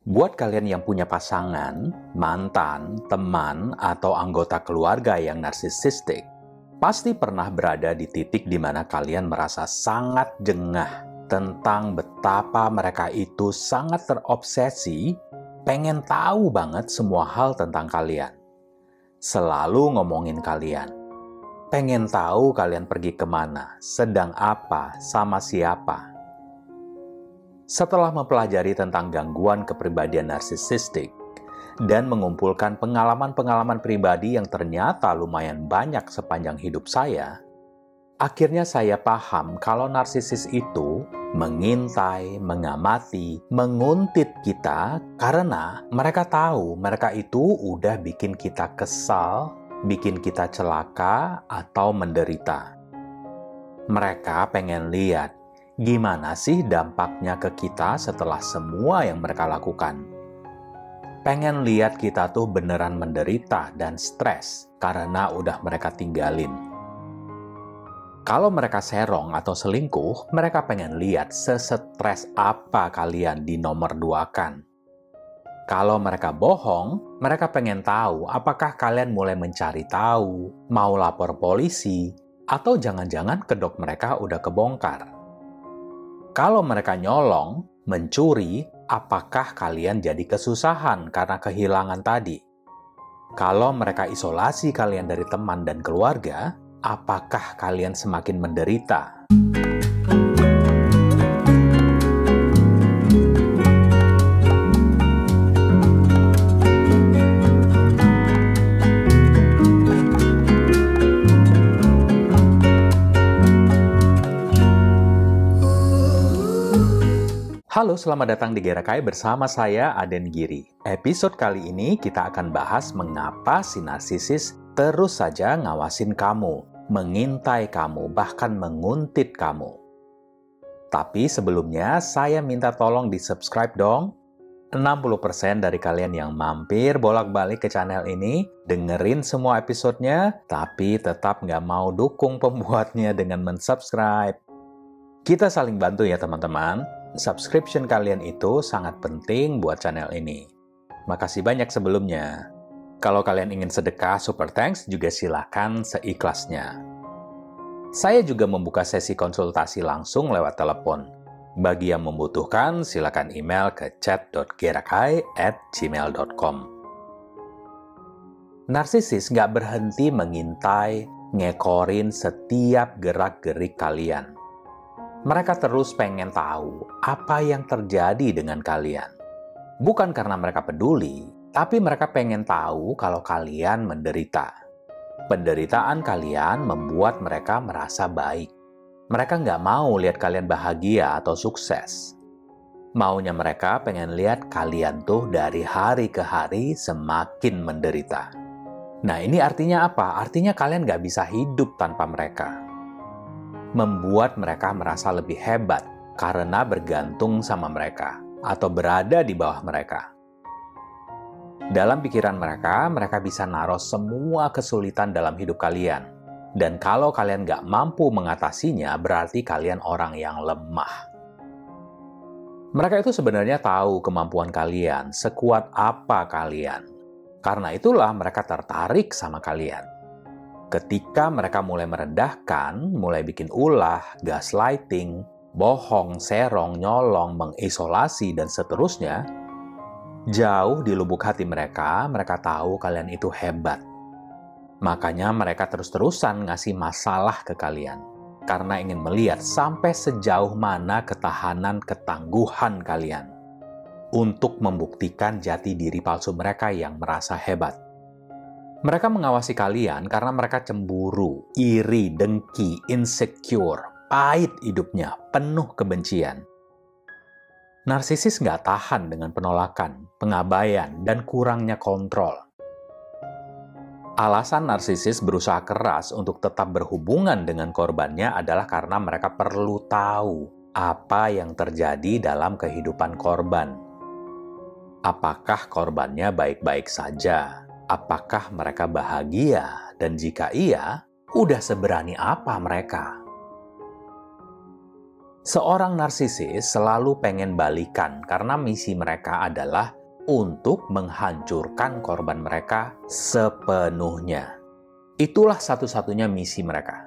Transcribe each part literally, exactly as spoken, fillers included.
Buat kalian yang punya pasangan, mantan, teman, atau anggota keluarga yang narsisistik, pasti pernah berada di titik di mana kalian merasa sangat jengah tentang betapa mereka itu sangat terobsesi, pengen tahu banget semua hal tentang kalian. Selalu ngomongin kalian. Pengen tahu kalian pergi kemana, sedang apa, sama siapa. Setelah mempelajari tentang gangguan kepribadian narsisistik dan mengumpulkan pengalaman-pengalaman pribadi yang ternyata lumayan banyak sepanjang hidup saya, akhirnya saya paham kalau narsisis itu mengintai, mengamati, menguntit kita karena mereka tahu mereka itu udah bikin kita kesal, bikin kita celaka, atau menderita. Mereka pengen lihat gimana sih dampaknya ke kita setelah semua yang mereka lakukan. Pengen lihat kita tuh beneran menderita dan stres karena udah mereka tinggalin. Kalau mereka serong atau selingkuh, mereka pengen lihat sesetres apa kalian dinomor duakan. Kalau mereka bohong, mereka pengen tahu apakah kalian mulai mencari tahu, mau lapor polisi, atau jangan-jangan kedok mereka udah kebongkar. Kalau mereka nyolong, mencuri, apakah kalian jadi kesusahan karena kehilangan tadi? Kalau mereka isolasi kalian dari teman dan keluarga, apakah kalian semakin menderita? Halo, selamat datang di Gerakai bersama saya, Aden Giri. Episode kali ini kita akan bahas mengapa si narsisis terus saja ngawasin kamu, mengintai kamu, bahkan menguntit kamu. Tapi sebelumnya, saya minta tolong di-subscribe dong. enam puluh persen dari kalian yang mampir bolak-balik ke channel ini, dengerin semua episodenya, tapi tetap nggak mau dukung pembuatnya dengan men-subscribe. Kita saling bantu ya teman-teman. Subscription kalian itu sangat penting buat channel ini. Makasih banyak sebelumnya. Kalau kalian ingin sedekah super thanks juga silakan seikhlasnya. Saya juga membuka sesi konsultasi langsung lewat telepon. Bagi yang membutuhkan, silakan email ke chat dot gerakai at gmail dot com. Narsisis nggak berhenti mengintai, ngekorin setiap gerak-gerik kalian. Mereka terus pengen tahu apa yang terjadi dengan kalian. Bukan karena mereka peduli, tapi mereka pengen tahu kalau kalian menderita. Penderitaan kalian membuat mereka merasa baik. Mereka nggak mau lihat kalian bahagia atau sukses. Maunya mereka pengen lihat kalian tuh dari hari ke hari semakin menderita. Nah, ini artinya apa? Artinya kalian nggak bisa hidup tanpa mereka. Membuat mereka merasa lebih hebat karena bergantung sama mereka atau berada di bawah mereka. Dalam pikiran mereka, mereka bisa naruh semua kesulitan dalam hidup kalian. Dan kalau kalian nggak mampu mengatasinya, berarti kalian orang yang lemah. Mereka itu sebenarnya tahu kemampuan kalian, sekuat apa kalian. Karena itulah mereka tertarik sama kalian. Ketika mereka mulai merendahkan, mulai bikin ulah, gaslighting, bohong, serong, nyolong, mengisolasi, dan seterusnya, jauh di lubuk hati mereka, mereka tahu kalian itu hebat. Makanya mereka terus-terusan ngasih masalah ke kalian, karena ingin melihat sampai sejauh mana ketahanan ketangguhan kalian untuk membuktikan jati diri palsu mereka yang merasa hebat. Mereka mengawasi kalian karena mereka cemburu, iri, dengki, insecure, pahit hidupnya, penuh kebencian. Narsisis nggak tahan dengan penolakan, pengabaian, dan kurangnya kontrol. Alasan narsisis berusaha keras untuk tetap berhubungan dengan korbannya adalah karena mereka perlu tahu apa yang terjadi dalam kehidupan korban. Apakah korbannya baik-baik saja? Apakah mereka bahagia? Dan jika iya, udah seberani apa mereka? Seorang narsisis selalu pengen balikan karena misi mereka adalah untuk menghancurkan korban mereka sepenuhnya. Itulah satu-satunya misi mereka.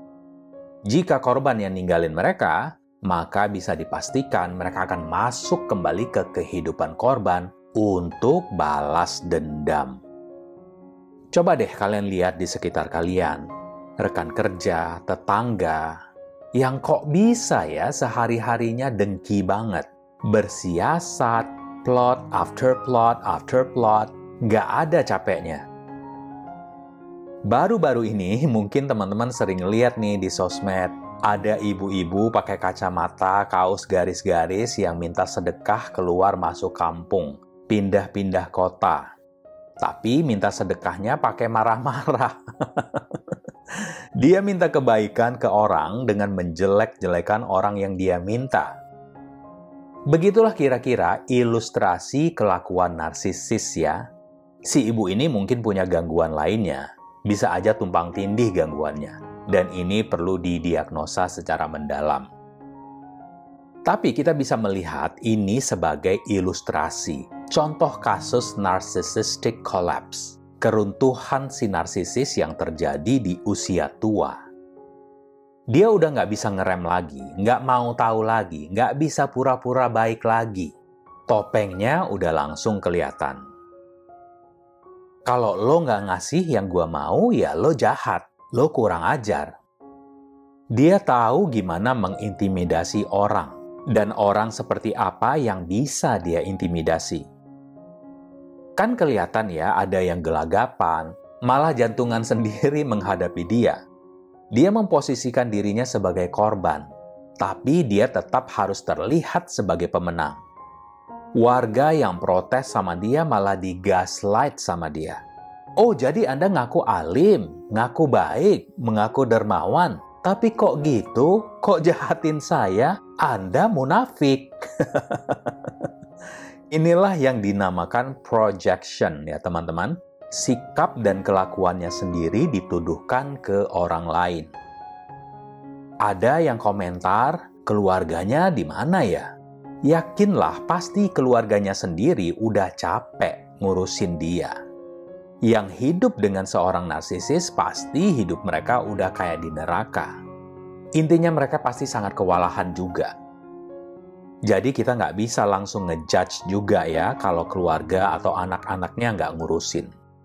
Jika korban yang ninggalin mereka, maka bisa dipastikan mereka akan masuk kembali ke kehidupan korban untuk balas dendam. Coba deh kalian lihat di sekitar kalian, rekan kerja, tetangga, yang kok bisa ya sehari-harinya dengki banget, bersiasat, plot after plot after plot, nggak ada capeknya. Baru-baru ini mungkin teman-teman sering lihat nih di sosmed, ada ibu-ibu pakai kacamata, kaos garis-garis yang minta sedekah keluar masuk kampung, pindah-pindah kota. Tapi minta sedekahnya pakai marah-marah. Dia minta kebaikan ke orang dengan menjelek-jelekan orang yang dia minta. Begitulah kira-kira ilustrasi kelakuan narsisis ya. Si ibu ini mungkin punya gangguan lainnya. Bisa aja tumpang tindih gangguannya. Dan ini perlu didiagnosa secara mendalam. Tapi kita bisa melihat ini sebagai ilustrasi. Contoh kasus narcissistic collapse. Keruntuhan si narsisis yang terjadi di usia tua. Dia udah nggak bisa ngerem lagi, nggak mau tahu lagi, nggak bisa pura-pura baik lagi. Topengnya udah langsung kelihatan. Kalau lo nggak ngasih yang gua mau, ya lo jahat, lo kurang ajar. Dia tahu gimana mengintimidasi orang, dan orang seperti apa yang bisa dia intimidasi. Kan kelihatan ya ada yang gelagapan, malah jantungan sendiri menghadapi dia. Dia memposisikan dirinya sebagai korban, tapi dia tetap harus terlihat sebagai pemenang. Warga yang protes sama dia malah digaslight sama dia. Oh, jadi Anda ngaku alim, ngaku baik, mengaku dermawan, tapi kok gitu? Kok jahatin saya? Anda munafik. Inilah yang dinamakan projection ya teman-teman. Sikap dan kelakuannya sendiri dituduhkan ke orang lain. Ada yang komentar, keluarganya di mana ya? Yakinlah pasti keluarganya sendiri udah capek ngurusin dia. Yang hidup dengan seorang narsisis pasti hidup mereka udah kayak di neraka. Intinya mereka pasti sangat kewalahan juga. Jadi kita nggak bisa langsung ngejudge juga ya kalau keluarga atau anak-anaknya nggak ngurusin.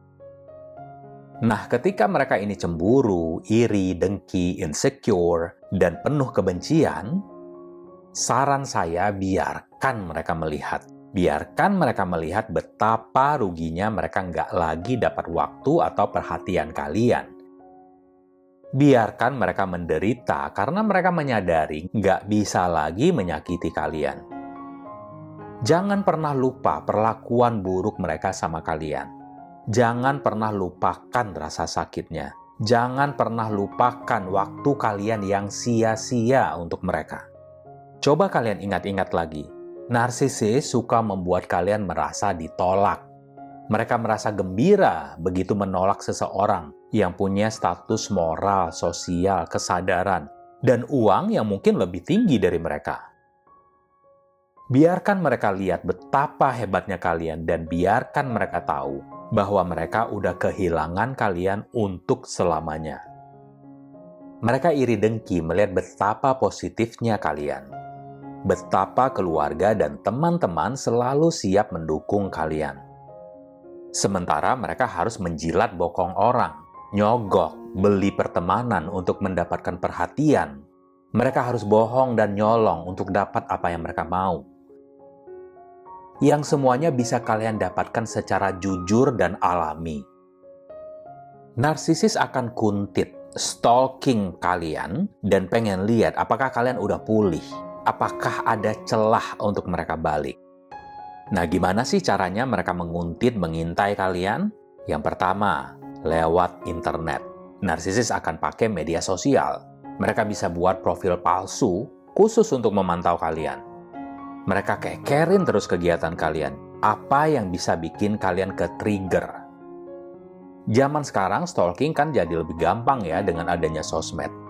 Nah, ketika mereka ini cemburu, iri, dengki, insecure, dan penuh kebencian, saran saya biarkan mereka melihat. Biarkan mereka melihat betapa ruginya mereka nggak lagi dapat waktu atau perhatian kalian. Biarkan mereka menderita karena mereka menyadari nggak bisa lagi menyakiti kalian. Jangan pernah lupa perlakuan buruk mereka sama kalian. Jangan pernah lupakan rasa sakitnya. Jangan pernah lupakan waktu kalian yang sia-sia untuk mereka. Coba kalian ingat-ingat lagi, narsisis suka membuat kalian merasa ditolak. Mereka merasa gembira begitu menolak seseorang yang punya status moral, sosial, kesadaran, dan uang yang mungkin lebih tinggi dari mereka. Biarkan mereka lihat betapa hebatnya kalian dan biarkan mereka tahu bahwa mereka udah kehilangan kalian untuk selamanya. Mereka iri dengki melihat betapa positifnya kalian. Betapa keluarga dan teman-teman selalu siap mendukung kalian. Sementara mereka harus menjilat bokong orang, nyogok, beli pertemanan untuk mendapatkan perhatian. Mereka harus bohong dan nyolong untuk dapat apa yang mereka mau. Yang semuanya bisa kalian dapatkan secara jujur dan alami. Narsisis akan kuntit, stalking kalian, dan pengen lihat apakah kalian udah pulih. Apakah ada celah untuk mereka balik? Nah, gimana sih caranya mereka menguntit, mengintai kalian? Yang pertama, lewat internet. Narsisis akan pakai media sosial. Mereka bisa buat profil palsu khusus untuk memantau kalian. Mereka kekerin terus kegiatan kalian. Apa yang bisa bikin kalian ke-trigger? Zaman sekarang stalking kan jadi lebih gampang ya dengan adanya sosmed.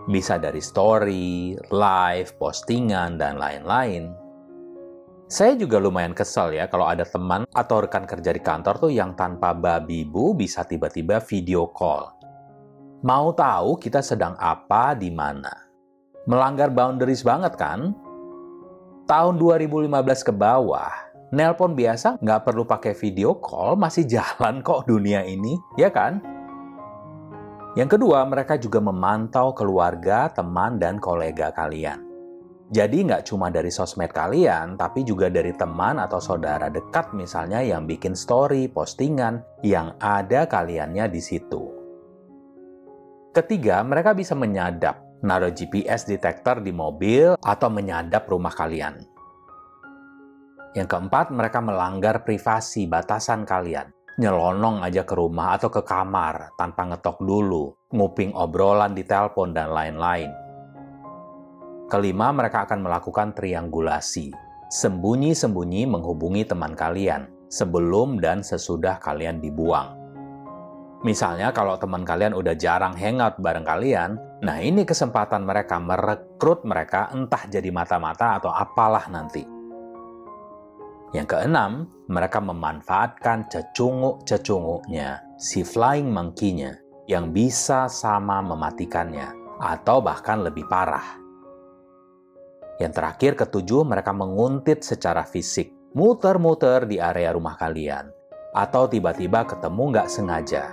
Bisa dari story, live, postingan, dan lain-lain. Saya juga lumayan kesel ya kalau ada teman atau rekan kerja di kantor tuh yang tanpa babi bu bisa tiba-tiba video call. Mau tahu kita sedang apa di mana. Melanggar boundaries banget kan? Tahun dua ribu lima belas ke bawah, nelpon biasa nggak perlu pakai video call, masih jalan kok dunia ini, ya kan? Yang kedua, mereka juga memantau keluarga, teman, dan kolega kalian. Jadi nggak cuma dari sosmed kalian, tapi juga dari teman atau saudara dekat misalnya yang bikin story, postingan, yang ada kaliannya di situ. Ketiga, mereka bisa menyadap, naruh G P S detector di mobil atau menyadap rumah kalian. Yang keempat, mereka melanggar privasi batasan kalian. Nyelonong aja ke rumah atau ke kamar tanpa ngetok dulu, nguping obrolan di telepon, dan lain-lain. Kelima, mereka akan melakukan triangulasi, sembunyi-sembunyi menghubungi teman kalian sebelum dan sesudah kalian dibuang. Misalnya kalau teman kalian udah jarang hangout bareng kalian, nah ini kesempatan mereka merekrut mereka entah jadi mata-mata atau apalah nanti. Yang keenam, mereka memanfaatkan cecunguk-cecunguknya, si flying monkey-nya, yang bisa sama mematikannya, atau bahkan lebih parah. Yang terakhir, ketujuh, mereka menguntit secara fisik, muter-muter di area rumah kalian, atau tiba-tiba ketemu nggak sengaja.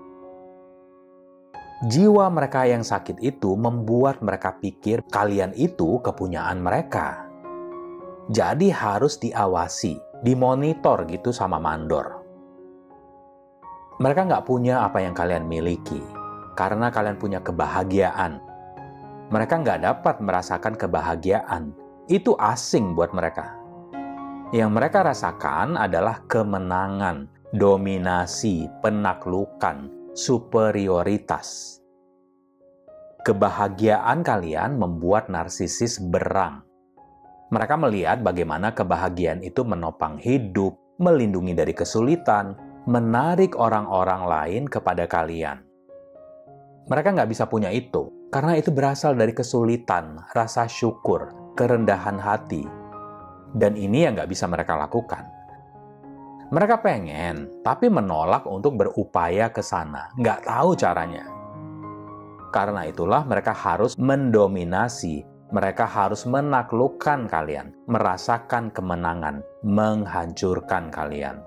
Jiwa mereka yang sakit itu membuat mereka pikir kalian itu kepunyaan mereka. Jadi harus diawasi, dimonitor gitu sama mandor. Mereka nggak punya apa yang kalian miliki, karena kalian punya kebahagiaan. Mereka nggak dapat merasakan kebahagiaan. Itu asing buat mereka. Yang mereka rasakan adalah kemenangan, dominasi, penaklukan, superioritas. Kebahagiaan kalian membuat narsisis berang. Mereka melihat bagaimana kebahagiaan itu menopang hidup, melindungi dari kesulitan, menarik orang-orang lain kepada kalian. Mereka nggak bisa punya itu, karena itu berasal dari kesulitan, rasa syukur, kerendahan hati. Dan ini yang nggak bisa mereka lakukan. Mereka pengen, tapi menolak untuk berupaya ke sana. Nggak tahu caranya. Karena itulah mereka harus mendominasi. Mereka harus menaklukkan kalian, merasakan kemenangan, menghancurkan kalian.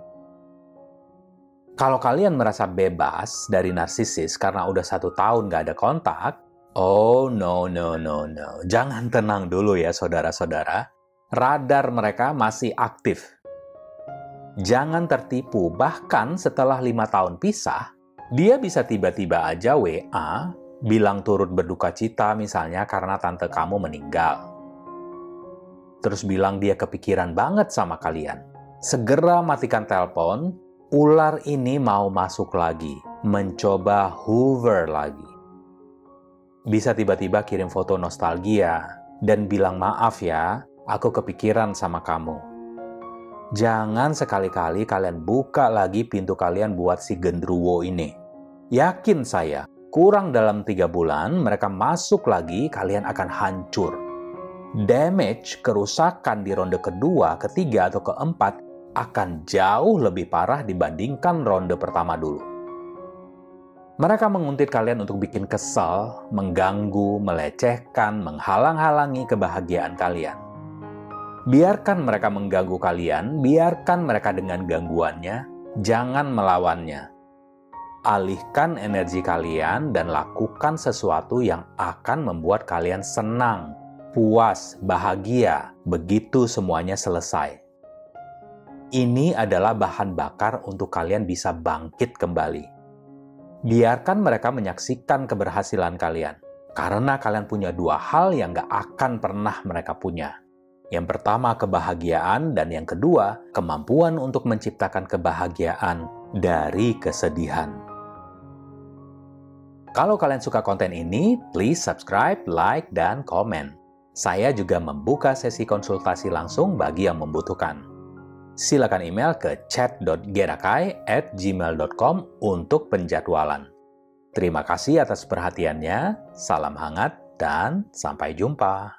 Kalau kalian merasa bebas dari narsisis karena udah satu tahun nggak ada kontak, oh no, no, no, no. Jangan tenang dulu ya saudara-saudara. Radar mereka masih aktif. Jangan tertipu, bahkan setelah lima tahun pisah, dia bisa tiba-tiba aja W A, bilang turut berduka cita misalnya karena tante kamu meninggal. Terus bilang dia kepikiran banget sama kalian. Segera matikan telepon, ular ini mau masuk lagi, mencoba hover lagi. Bisa tiba-tiba kirim foto nostalgia dan bilang maaf ya, aku kepikiran sama kamu. Jangan sekali-kali kalian buka lagi pintu kalian buat si gendruwo ini. Yakin saya, kurang dalam tiga bulan, mereka masuk lagi, kalian akan hancur. Damage, kerusakan di ronde kedua, ketiga, atau keempat akan jauh lebih parah dibandingkan ronde pertama dulu. Mereka menguntit kalian untuk bikin kesal, mengganggu, melecehkan, menghalang-halangi kebahagiaan kalian. Biarkan mereka mengganggu kalian, biarkan mereka dengan gangguannya, jangan melawannya. Alihkan energi kalian dan lakukan sesuatu yang akan membuat kalian senang, puas, bahagia, begitu semuanya selesai. Ini adalah bahan bakar untuk kalian bisa bangkit kembali. Biarkan mereka menyaksikan keberhasilan kalian, karena kalian punya dua hal yang gak akan pernah mereka punya. Yang pertama, kebahagiaan, dan yang kedua, kemampuan untuk menciptakan kebahagiaan dari kesedihan. Kalau kalian suka konten ini, please subscribe, like, dan komen. Saya juga membuka sesi konsultasi langsung bagi yang membutuhkan. Silakan email ke chat dot gerakai at gmail dot com untuk penjadwalan. Terima kasih atas perhatiannya. Salam hangat, dan sampai jumpa.